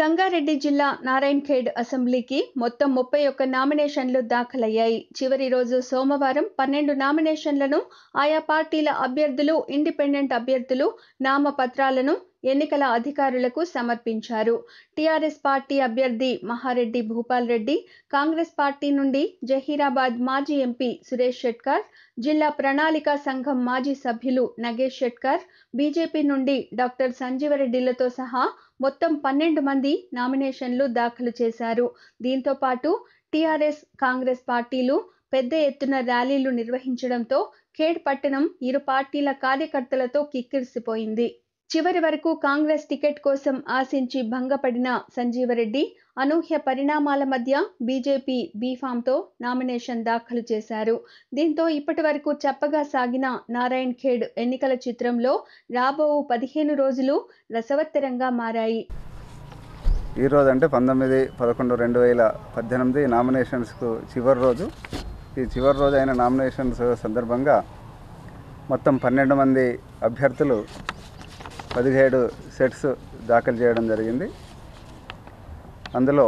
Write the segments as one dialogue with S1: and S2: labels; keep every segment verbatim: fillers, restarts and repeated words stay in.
S1: రంగారెడ్డి జిల్లా నారాయణఖేడ్ అసెంబ్లీకి మొత్తం ముప్పై ఒక్క నామినేషన్లు దాఖలయ్యాయి. చివరి రోజు సోమవారం పన్నెండు నామినేషన్లను ఆయా పార్టీల అభ్యర్థులు, ఇండిపెండెంట్ అభ్యర్థులు నామపత్రాలను ఎన్నికల అధికారులకు సమర్పించారు. టీఆర్ఎస్ పార్టీ అభ్యర్థి మహారెడ్డి భూపాల్ రెడ్డి, కాంగ్రెస్ పార్టీ నుండి జహీరాబాద్ మాజీ ఎంపీ సురేష్ షెట్కార్, జిల్లా ప్రణాళికా సంఘం మాజీ సభ్యులు నగేష్ షెట్కార్, బీజేపీ నుండి డాక్టర్ సంజీవరెడ్డిలతో సహా మొత్తం పన్నెండు మంది నామినేషన్లు దాఖలు చేశారు. దీంతో పాటు టీఆర్ఎస్, కాంగ్రెస్ పార్టీలు పెద్ద ఎత్తున ర్యాలీలు నిర్వహించడంతో ఖేడ్ పట్టణం ఇరు పార్టీల కార్యకర్తలతో కిక్కిరిసిపోయింది. చివరి వరకు కాంగ్రెస్ టికెట్ కోసం ఆశించి భంగపడిన సంజీవరెడ్డి అనూహ్య పరిణామాల మధ్య బీజేపీ బీఫామ్తో నామినేషన్ దాఖలు చేశారు. దీంతో ఇప్పటి వరకు చప్పగా సాగిన నారాయణఖేడ్ ఎన్నికల చిత్రంలో రాబో పదిహేను రోజులు రసవత్తరంగా మారాయి.
S2: ఈరోజు అంటే పంతొమ్మిది పదకొండు రెండు వేల పద్దెనిమిది నామినేషన్స్కు చివరి రోజు. ఈ చివరి రోజు అయిన నామినేషన్స్ సందర్భంగా మొత్తం పన్నెండు మంది అభ్యర్థులు పదిహేడు సెట్స్ దాఖలు చేయడం జరిగింది. అందులో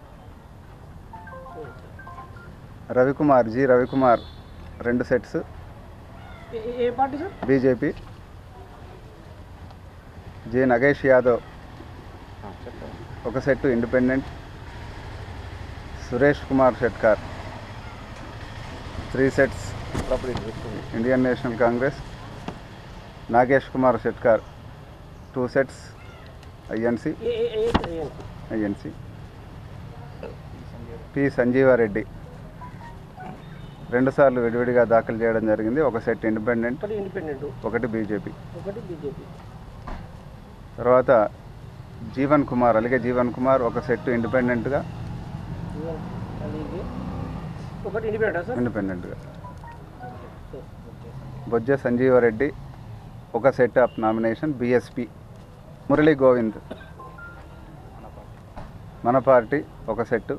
S2: రవికుమార్ జి రవికుమార్ రెండు sets BJP, G Nagesh Yadav ఒక set independent, Suresh Kumar Shetkar three sets Indian National Congress, Nagesh Kumar Shetkar two sets INC INC P Sanjeevareddy రెండుసార్లు విడివిడిగా దాఖలు చేయడం జరిగింది. ఒక సెట్ ఇండిపెండెంట్, ఒకటి బీజేపీ. తర్వాత జీవన్ కుమార్ అలిగే జీవన్ కుమార్ ఒక సెట్ ఇండిపెండెంట్గా ఇండిపెండెంట్గా బొజ్జ సంజీవారెడ్డి ఒక set of nomination BSP. Murali Govind మన పార్టీ ఒక సెట్టు,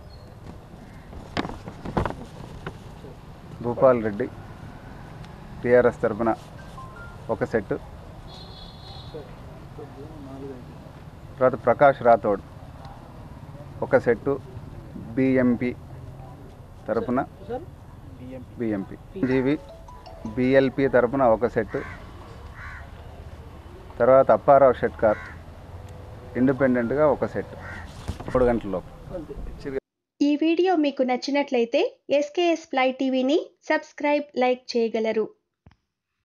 S2: భూపాల్ రెడ్డి టీఆర్ఎస్ తరఫున ఒక సెట్టు, తర్వాత ప్రకాష్ రాథోడ్ ఒక సెట్టు బిఎంపి తరఫున బిఎంపి, జీవి బిఎల్పి తరఫున ఒక సెట్టు, తర్వాత అప్పారావు షెట్కార్ ఇండిపెండెంట్గా ఒక సెట్. మూడు గంటలలోపు.
S1: ఈ వీడియో మీకు నచ్చినట్లయితే ఎస్కేఎస్ ఫ్లై టీవీని సబ్స్క్రైబ్, లైక్ చేయగలరు.